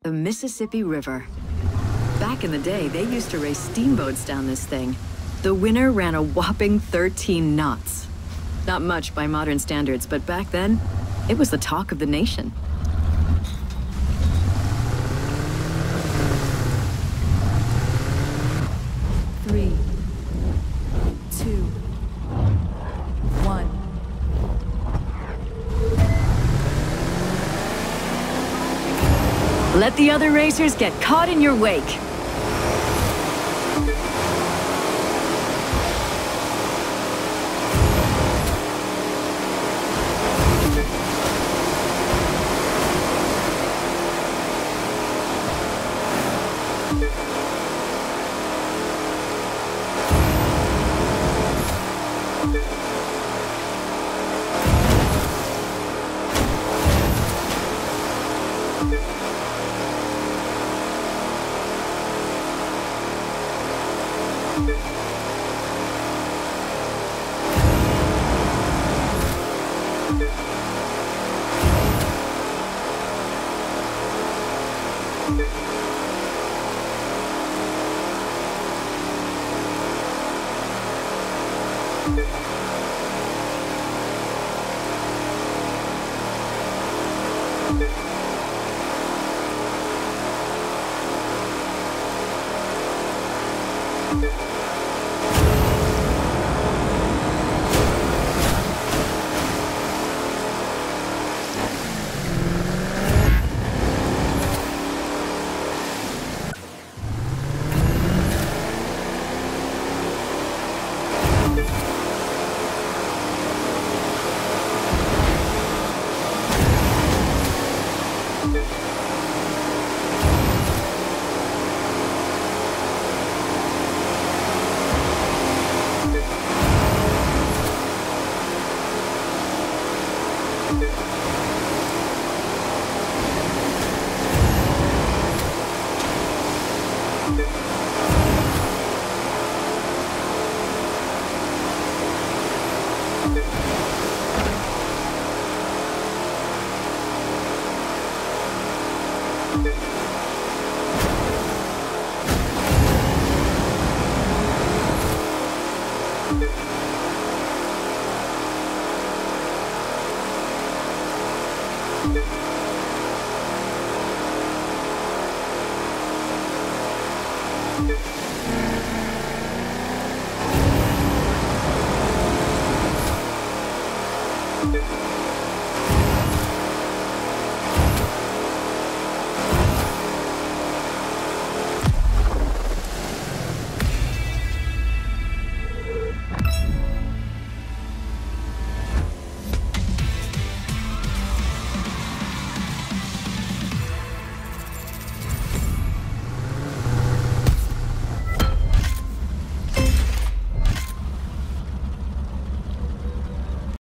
The Mississippi River. Back in the day, they used to race steamboats down this thing. The winner ran a whopping 13 knots. Not much by modern standards, but back then, it was the talk of the nation. Three, two, one. Let the other racers get caught in your wake.